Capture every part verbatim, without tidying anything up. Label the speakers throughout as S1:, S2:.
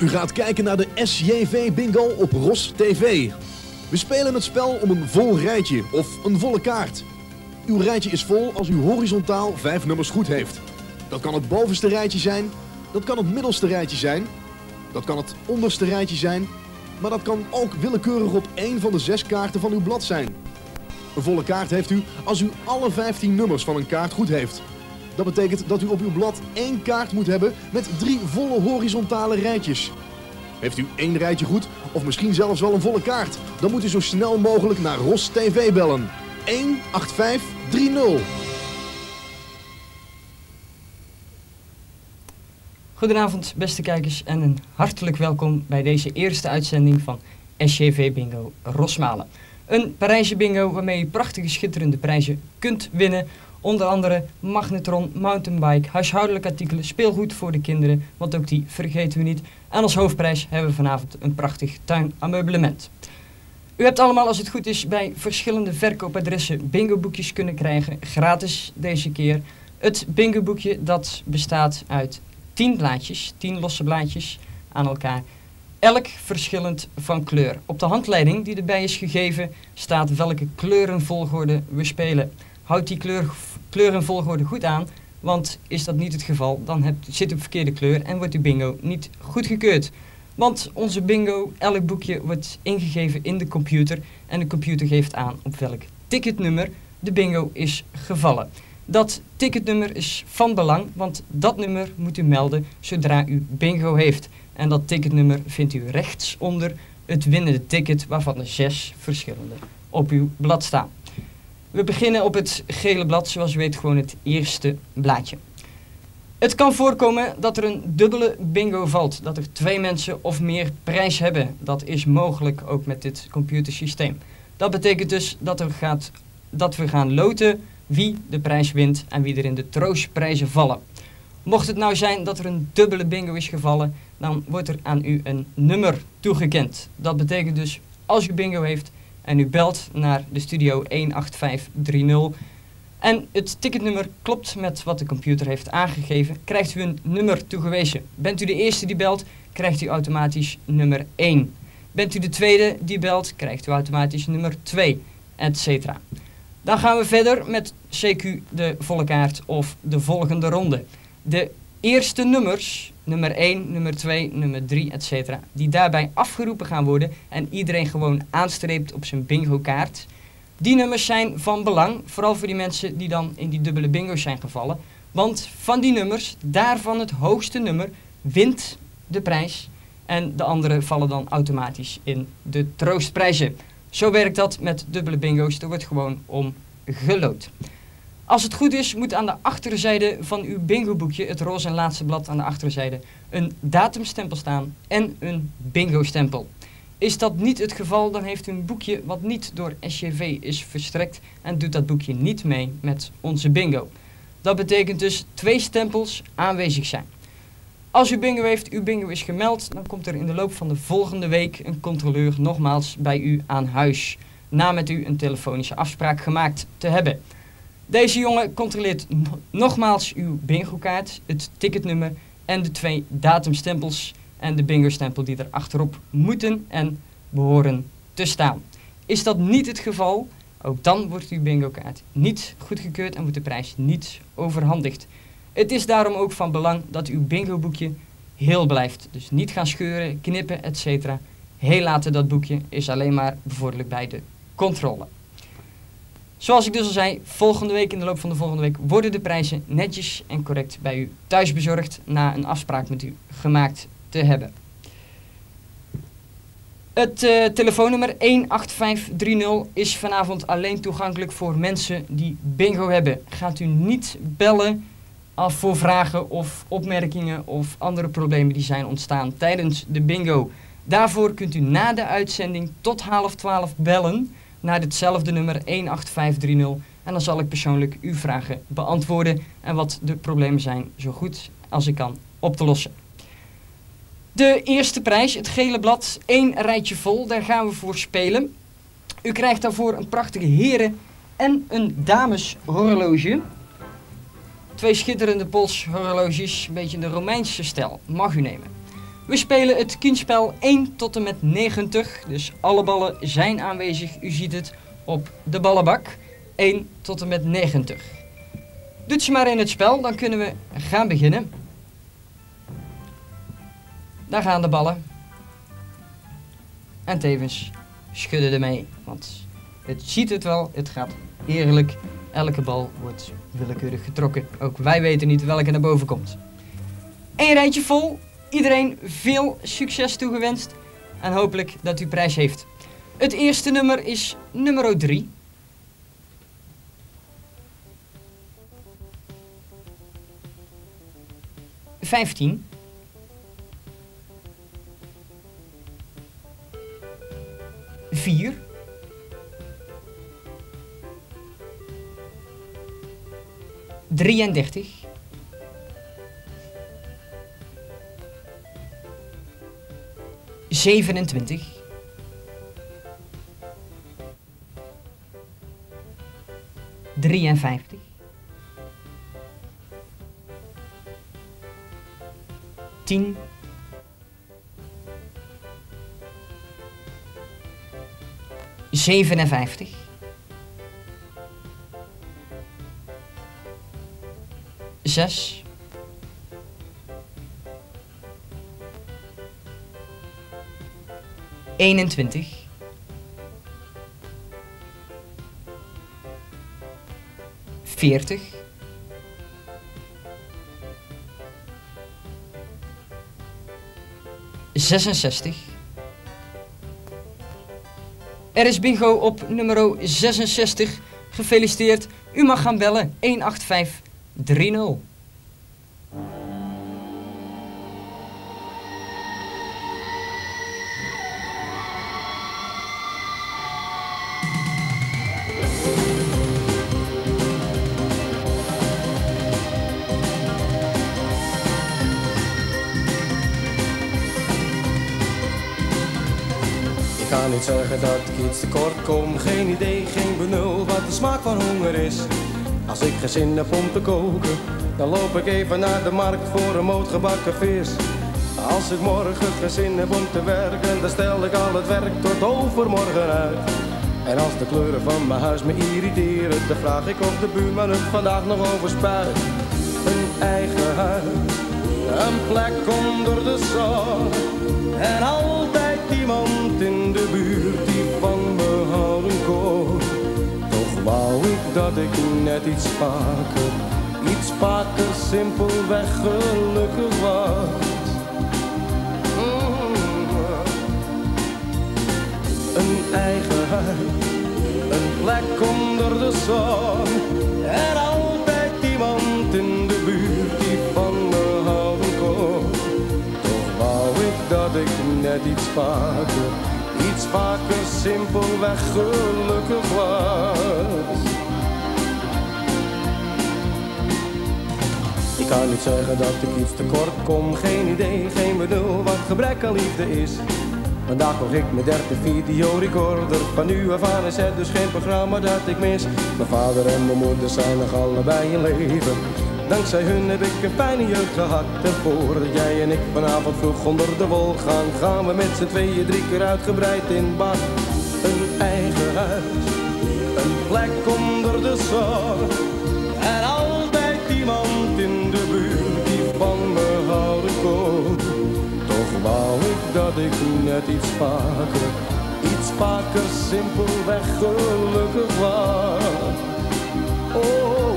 S1: U gaat kijken naar de S J V Bingo op Ros T V. We spelen het spel om een vol rijtje of een volle kaart. Uw rijtje is vol als u horizontaal vijf nummers goed heeft. Dat kan het bovenste rijtje zijn, dat kan het middelste rijtje zijn, dat kan het onderste rijtje zijn, maar dat kan ook willekeurig op één van de zes kaarten van uw blad zijn. Een volle kaart heeft u als u alle vijftien nummers van een kaart goed heeft. Dat betekent dat u op uw blad één kaart moet hebben met drie volle horizontale rijtjes. Heeft u één rijtje goed of misschien zelfs wel een volle kaart, dan moet u zo snel mogelijk naar Ros T V bellen. een acht vijf drie nul.
S2: Goedenavond beste kijkers en een hartelijk welkom bij deze eerste uitzending van S J V Bingo Rosmalen. Een Parijse bingo waarmee je prachtige schitterende prijzen kunt winnen. Onder andere magnetron, mountainbike, huishoudelijke artikelen, speelgoed voor de kinderen, want ook die vergeten we niet. En als hoofdprijs hebben we vanavond een prachtig tuinameublement. U hebt allemaal, als het goed is, bij verschillende verkoopadressen bingoboekjes kunnen krijgen, gratis deze keer. Het bingoboekje dat bestaat uit tien blaadjes, tien losse blaadjes aan elkaar. Elk verschillend van kleur. Op de handleiding die erbij is gegeven staat welke kleurenvolgorde we spelen. Houd die kleur, kleurenvolgorde goed aan, want is dat niet het geval, dan hebt, zit u op verkeerde kleur en wordt uw bingo niet goedgekeurd. Want onze bingo, elk boekje wordt ingegeven in de computer en de computer geeft aan op welk ticketnummer de bingo is gevallen. Dat ticketnummer is van belang, want dat nummer moet u melden zodra u bingo heeft. En dat ticketnummer vindt u rechts onder het winnende ticket, waarvan er zes verschillende op uw blad staan. We beginnen op het gele blad, zoals u weet gewoon het eerste blaadje. Het kan voorkomen dat er een dubbele bingo valt, dat er twee mensen of meer prijs hebben. Dat is mogelijk ook met dit computersysteem. Dat betekent dus dat, er gaat, dat we gaan loten wie de prijs wint en wie er in de troostprijzen vallen. Mocht het nou zijn dat er een dubbele bingo is gevallen, dan wordt er aan u een nummer toegekend. Dat betekent dus, als u bingo heeft en u belt naar de studio een acht vijf drie nul en het ticketnummer klopt met wat de computer heeft aangegeven, krijgt u een nummer toegewezen. Bent u de eerste die belt, krijgt u automatisch nummer één. Bent u de tweede die belt, krijgt u automatisch nummer twee, et cetera. Dan gaan we verder met C Q de volle kaart of de volgende ronde. De eerste nummers, nummer één, nummer twee, nummer drie, et cetera, die daarbij afgeroepen gaan worden en iedereen gewoon aanstreept op zijn bingo kaart. Die nummers zijn van belang, vooral voor die mensen die dan in die dubbele bingo's zijn gevallen. Want van die nummers, daarvan het hoogste nummer, wint de prijs. En de andere vallen dan automatisch in de troostprijzen. Zo werkt dat met dubbele bingo's, er wordt gewoon om geloot. Als het goed is, moet aan de achterzijde van uw bingoboekje, het roze en laatste blad aan de achterzijde, een datumstempel staan en een bingo-stempel. Is dat niet het geval, dan heeft u een boekje wat niet door S J V is verstrekt en doet dat boekje niet mee met onze bingo. Dat betekent dus twee stempels aanwezig zijn. Als u bingo heeft, uw bingo is gemeld, dan komt er in de loop van de volgende week een controleur nogmaals bij u aan huis, na met u een telefonische afspraak gemaakt te hebben. Deze jongen controleert nogmaals uw bingo-kaart, het ticketnummer en de twee datumstempels en de bingo-stempel die er achterop moeten en behoren te staan. Is dat niet het geval, ook dan wordt uw bingo-kaart niet goedgekeurd en wordt de prijs niet overhandigd. Het is daarom ook van belang dat uw bingo-boekje heel blijft. Dus niet gaan scheuren, knippen, et cetera. Heel laten dat boekje is alleen maar bevorderlijk bij de controle. Zoals ik dus al zei, volgende week, in de loop van de volgende week, worden de prijzen netjes en correct bij u thuis bezorgd na een afspraak met u gemaakt te hebben. Het uh, telefoonnummer een acht vijf drie nul is vanavond alleen toegankelijk voor mensen die bingo hebben. Gaat u niet bellen af voor vragen of opmerkingen of andere problemen die zijn ontstaan tijdens de bingo. Daarvoor kunt u na de uitzending tot half twaalf bellen naar hetzelfde nummer een acht vijf drie nul en dan zal ik persoonlijk uw vragen beantwoorden en wat de problemen zijn zo goed als ik kan op te lossen. De eerste prijs, het gele blad, één rijtje vol, daar gaan we voor spelen. U krijgt daarvoor een prachtige heren- en een dameshorloge. Twee schitterende polshorloges, een beetje in de Romeinse stijl, mag u nemen. We spelen het kunstspel één tot en met negentig, dus alle ballen zijn aanwezig. U ziet het op de ballenbak, één tot en met negentig. Doet je maar in het spel, dan kunnen we gaan beginnen. Daar gaan de ballen. En tevens schudden ermee, want het ziet het wel, het gaat eerlijk. Elke bal wordt willekeurig getrokken. Ook wij weten niet welke naar boven komt. Eén rijtje vol. Iedereen veel succes toegewenst. En hopelijk dat u prijs heeft. Het eerste nummer is nummer drie. vijftien. vier. drieëndertig. zevenentwintig. drieënvijftig. tien. zevenenvijftig. zes. eenentwintig. veertig. zesenzestig. Er is bingo op nummer zesenzestig. Gefeliciteerd. U mag gaan bellen. een acht vijf drie nul.
S3: Ik kan niet zeggen dat ik iets tekort kom. Geen idee, geen benul wat de smaak van honger is. Als ik geen zin heb om te koken, dan loop ik even naar de markt voor een moot gebakken vis. Als ik morgen geen zin heb om te werken, dan stel ik al het werk tot overmorgen uit. En als de kleuren van mijn huis me irriteren, dan vraag ik of de buurman het vandaag nog overspuit. Een eigen huis, een plek onder de zon. En altijd iemand in de buurt die van me houden kon. Toch wou ik dat ik net iets vaker, iets vaker simpelweg gelukkig was. Mm. Een eigen huis, een plek onder de zon. En altijd iemand in de buurt die van me houden kon. Toch wou ik dat ik net iets vaker, iets vaker simpelweg gelukkig was. Ik kan niet zeggen dat ik iets tekort kom. Geen idee, geen benul wat gebrek aan liefde is. Vandaag kocht ik mijn derde videorecorder. Van nu af aan is het dus geen programma dat ik mis. Mijn vader en mijn moeder zijn nog allebei in leven. Dankzij hun heb ik een fijne jeugd gehad. En voordat jij en ik vanavond vroeg onder de wol gaan, gaan we met z'n tweeën drie keer uitgebreid in bad. Een eigen huis, een plek onder de zon. En altijd iemand in de buurt die van me houden kon. Toch wou ik dat ik net iets vaker, iets vaker simpelweg gelukkig was. Oh.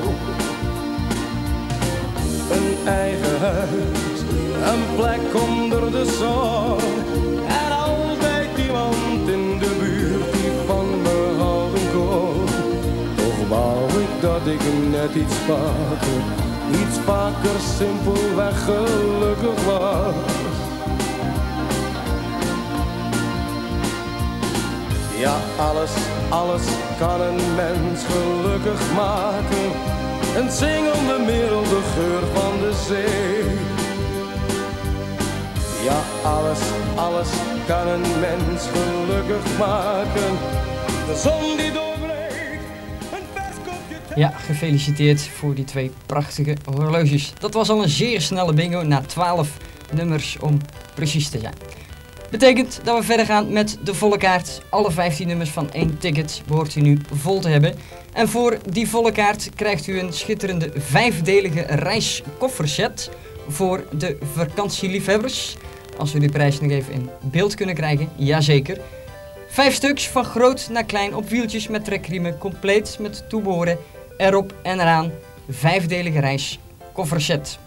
S3: Een eigen huis, een plek onder de zon. En altijd iemand in de buurt die van me houden kon. Toch wou ik dat ik net iets vaker, iets vaker simpelweg gelukkig was. Ja, alles, alles kan een mens gelukkig maken. Een zingende middel, de geur van de zee. Ja, alles, alles kan een mens gelukkig maken. De zon die doorbreekt, een vers kopje thee.
S2: Ja, gefeliciteerd voor die twee prachtige horloges. Dat was al een zeer snelle bingo na twaalf nummers om precies te zijn. Betekent dat we verder gaan met de volle kaart. Alle vijftien nummers van één ticket behoort u nu vol te hebben. En voor die volle kaart krijgt u een schitterende vijfdelige reiskofferset voor de vakantieliefhebbers. Als we die prijs nog even in beeld kunnen krijgen, jazeker. Vijf stuks van groot naar klein op wieltjes met trekriemen, compleet met toebehoren erop en eraan. Vijfdelige reiskofferset.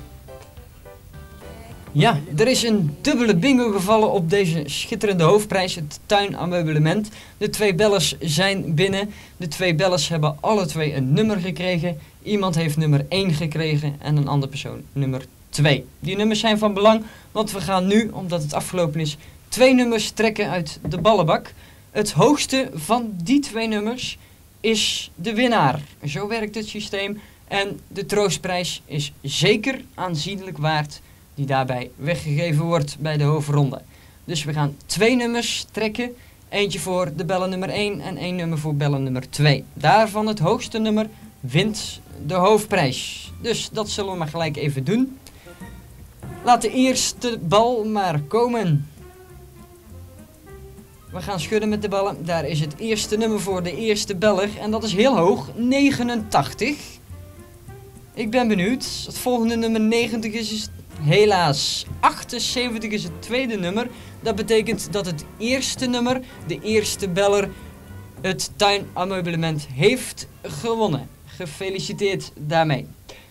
S2: Ja, er is een dubbele bingo gevallen op deze schitterende hoofdprijs, het tuinameublement. De twee bellers zijn binnen. De twee bellers hebben alle twee een nummer gekregen. Iemand heeft nummer één gekregen en een andere persoon nummer twee. Die nummers zijn van belang, want we gaan nu, omdat het afgelopen is, twee nummers trekken uit de ballenbak. Het hoogste van die twee nummers is de winnaar. Zo werkt het systeem en de troostprijs is zeker aanzienlijk waard die daarbij weggegeven wordt bij de hoofdronde. Dus we gaan twee nummers trekken. Eentje voor de bellen nummer één en één nummer voor bellen nummer twee. Daarvan het hoogste nummer wint de hoofdprijs. Dus dat zullen we maar gelijk even doen. Laat de eerste bal maar komen. We gaan schudden met de ballen. Daar is het eerste nummer voor de eerste beller. En dat is heel hoog, negenentachtig. Ik ben benieuwd. Het volgende nummer negentig is, is helaas achtenzeventig is het tweede nummer. Dat betekent dat het eerste nummer, de eerste beller, het tuinameublement heeft gewonnen. Gefeliciteerd daarmee.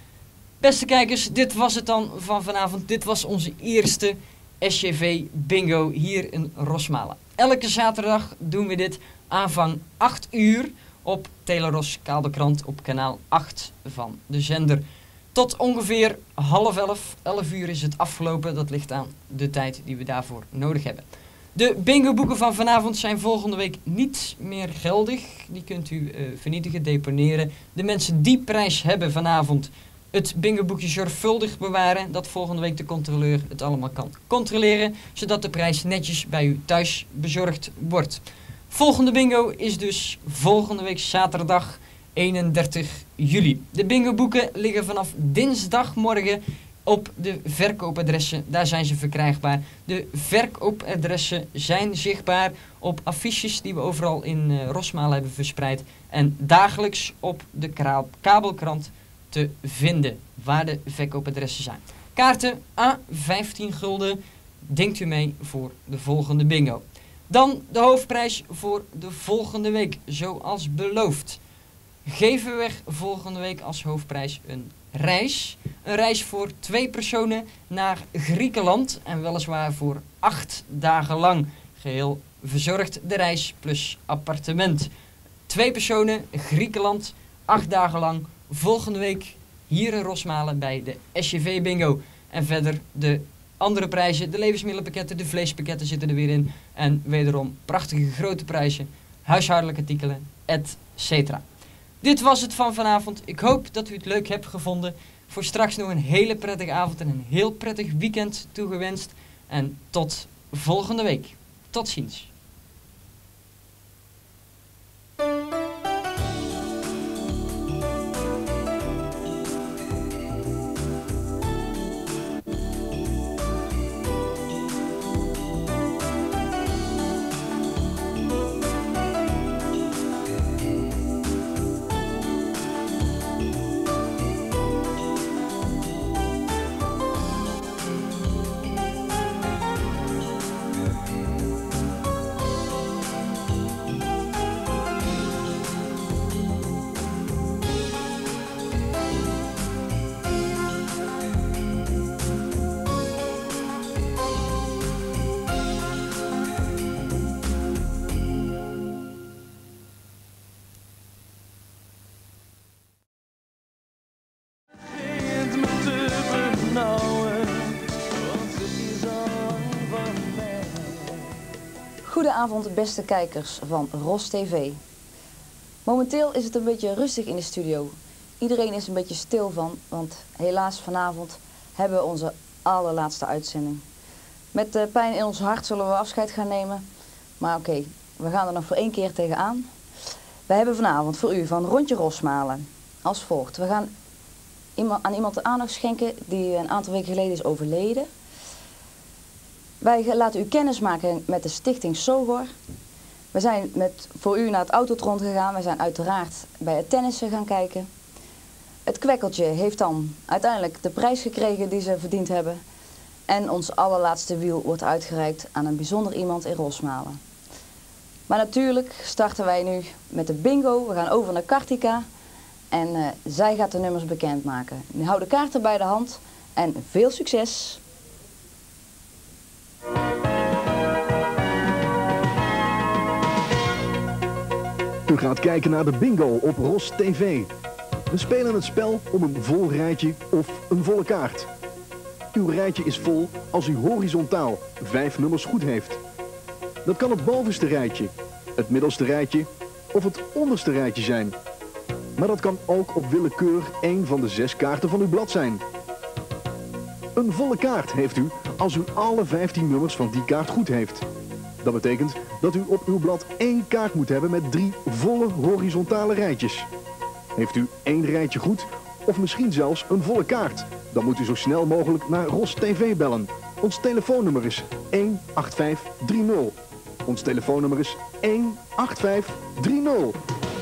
S2: Beste kijkers, dit was het dan van vanavond. Dit was onze eerste S J V bingo hier in Rosmalen. Elke zaterdag doen we dit aanvang acht uur op Teleros Kabelkrant op kanaal acht van de zender. Tot ongeveer half elf, elf uur is het afgelopen. Dat ligt aan de tijd die we daarvoor nodig hebben. De bingo boeken van vanavond zijn volgende week niet meer geldig. Die kunt u uh, vernietigen, deponeren. De mensen die prijs hebben vanavond het bingo boekje zorgvuldig bewaren. Dat volgende week de controleur het allemaal kan controleren. Zodat de prijs netjes bij u thuis bezorgd wordt. Volgende bingo is dus volgende week zaterdag eenendertig juli. De bingo boeken liggen vanaf dinsdagmorgen op de verkoopadressen. Daar zijn ze verkrijgbaar. De verkoopadressen zijn zichtbaar op affiches die we overal in uh, Rosmalen hebben verspreid. En dagelijks op de kabelkrant te vinden waar de verkoopadressen zijn. Kaarten à vijftien gulden denkt u mee voor de volgende bingo. Dan de hoofdprijs voor de volgende week, zoals beloofd. Geven we weg volgende week als hoofdprijs een reis. Een reis voor twee personen naar Griekenland. En weliswaar voor acht dagen lang. Geheel verzorgd de reis plus appartement. Twee personen, Griekenland, acht dagen lang. Volgende week hier in Rosmalen bij de S J V bingo. En verder de andere prijzen, de levensmiddelenpakketten, de vleespakketten zitten er weer in. En wederom prachtige grote prijzen, huishoudelijke artikelen, et cetera. Dit was het van vanavond. Ik hoop dat u het leuk hebt gevonden. Voor straks nog een hele prettige avond en een heel prettig weekend toegewenst. En tot volgende week. Tot ziens.
S4: Goedenavond beste kijkers van Ros T V. Momenteel is het een beetje rustig in de studio. Iedereen is een beetje stil van, want helaas vanavond hebben we onze allerlaatste uitzending. Met uh, pijn in ons hart zullen we afscheid gaan nemen. Maar oké, okay, we gaan er nog voor één keer tegenaan. We hebben vanavond voor u van Rondje Rosmalen als volgt. We gaan iemand, aan iemand de aandacht schenken die een aantal weken geleden is overleden. Wij laten u kennis maken met de stichting Sogor. We zijn met, voor u naar het Autotron gegaan. We zijn uiteraard bij het tennissen gaan kijken. Het kwekkeltje heeft dan uiteindelijk de prijs gekregen die ze verdiend hebben. En ons allerlaatste wiel wordt uitgereikt aan een bijzonder iemand in Rosmalen. Maar natuurlijk starten wij nu met de bingo. We gaan over naar Kartika. En uh, zij gaat de nummers bekendmaken. Nu hou de kaarten bij de hand en veel succes!
S1: U gaat kijken naar de bingo op Ros T V. We spelen het spel om een vol rijtje of een volle kaart. Uw rijtje is vol als u horizontaal vijf nummers goed heeft. Dat kan het bovenste rijtje, het middelste rijtje of het onderste rijtje zijn. Maar dat kan ook op willekeur één van de zes kaarten van uw blad zijn. Een volle kaart heeft u als u alle vijftien nummers van die kaart goed heeft. Dat betekent dat u op uw blad één kaart moet hebben met drie volle horizontale rijtjes. Heeft u één rijtje goed of misschien zelfs een volle kaart, dan moet u zo snel mogelijk naar Ros T V bellen. Ons telefoonnummer is een acht vijf drie nul. Ons telefoonnummer is een acht vijf drie nul.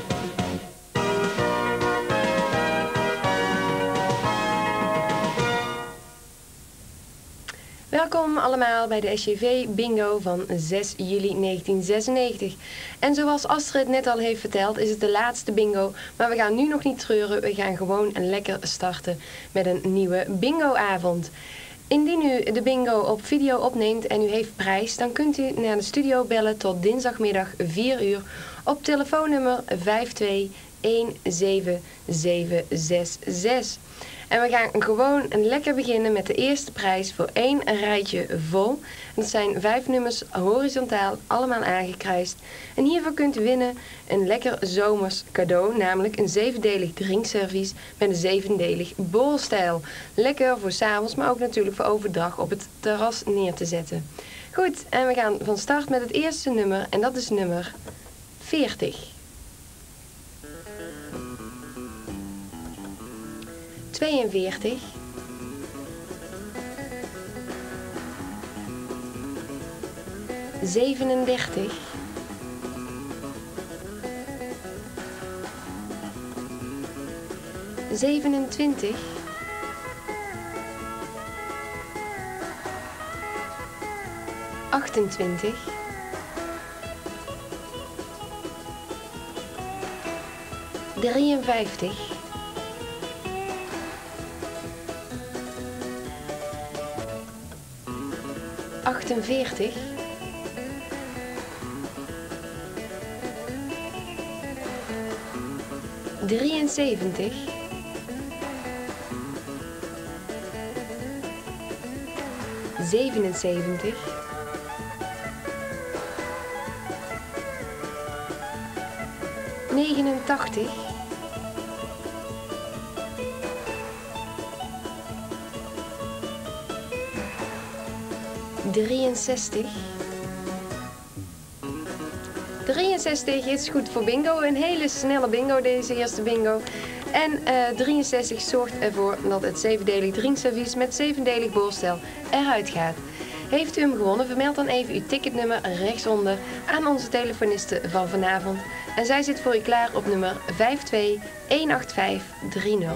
S5: Welkom allemaal bij de S J V Bingo van zes juli negentien zesennegentig. En zoals Astrid net al heeft verteld is het de laatste bingo, maar we gaan nu nog niet treuren, we gaan gewoon lekker starten met een nieuwe bingoavond. Indien u de bingo op video opneemt en u heeft prijs, dan kunt u naar de studio bellen tot dinsdagmiddag vier uur op telefoonnummer vijf twee een zeven zeven zes zes. En we gaan gewoon lekker beginnen met de eerste prijs voor één rijtje vol. En dat zijn vijf nummers horizontaal, allemaal aangekruist. En hiervoor kunt u winnen een lekker zomers cadeau, namelijk een zevendelig drinkservies met een zevendelig bowlstijl. Lekker voor 's avonds, maar ook natuurlijk voor overdag op het terras neer te zetten. Goed, en we gaan van start met het eerste nummer en dat is nummer veertig. tweeënveertig, zevenendertig, zevenentwintig, achtentwintig, drieënvijftig, achtenveertig, drieënzeventig, zevenenzeventig, negenentachtig, drieënzestig. drieënzestig is goed voor bingo. Een hele snelle bingo, deze eerste bingo. En uh, drieënzestig zorgt ervoor dat het zevendelig drinkservies met zevendelig bowlstijl eruit gaat. Heeft u hem gewonnen, vermeld dan even uw ticketnummer rechtsonder aan onze telefoniste van vanavond. En zij zit voor u klaar op nummer vijf twee een acht vijf drie nul.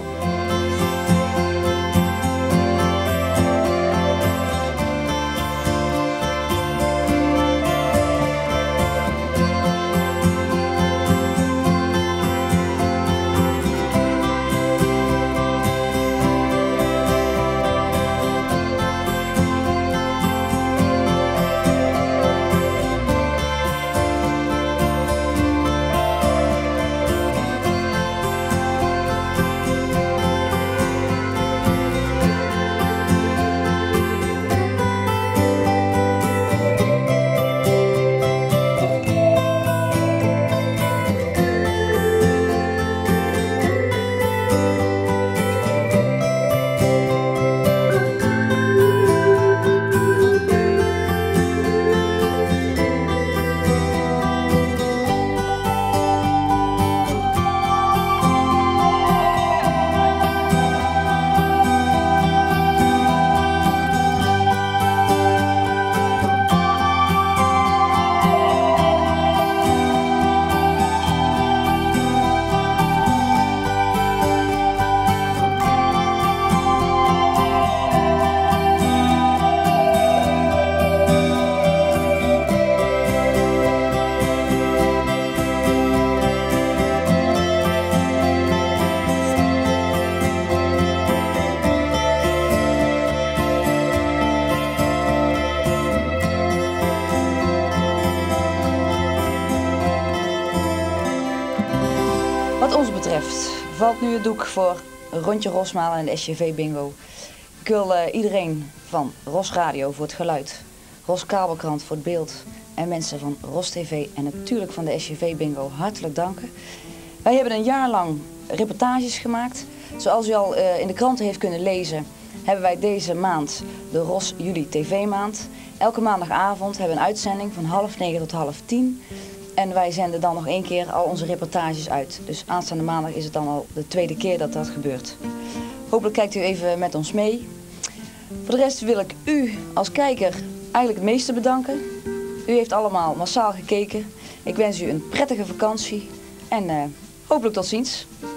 S4: Wat ons betreft valt nu het doek voor Rondje Rosmalen en de S J V Bingo. Ik wil uh, iedereen van Ros Radio voor het geluid, Ros Kabelkrant voor het beeld en mensen van Ros T V en natuurlijk van de S J V Bingo hartelijk danken. Wij hebben een jaar lang reportages gemaakt. Zoals u al uh, in de kranten heeft kunnen lezen, hebben wij deze maand de Ros Juli T V maand. Elke maandagavond hebben we een uitzending van half negen tot half tien. En wij zenden dan nog één keer al onze reportages uit. Dus aanstaande maandag is het dan al de tweede keer dat dat gebeurt. Hopelijk kijkt u even met ons mee. Voor de rest wil ik u als kijker eigenlijk het meeste bedanken. U heeft allemaal massaal gekeken. Ik wens u een prettige vakantie en uh, hopelijk tot ziens.